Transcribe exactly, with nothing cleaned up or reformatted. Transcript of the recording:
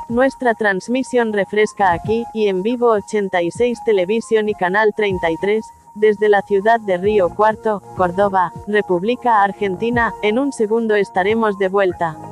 Nuestra transmisión refresca aquí, y en vivo ochenta y seis Televisión y Canal treinta y tres, desde la ciudad de Río Cuarto, Córdoba, República Argentina. En un segundo estaremos de vuelta.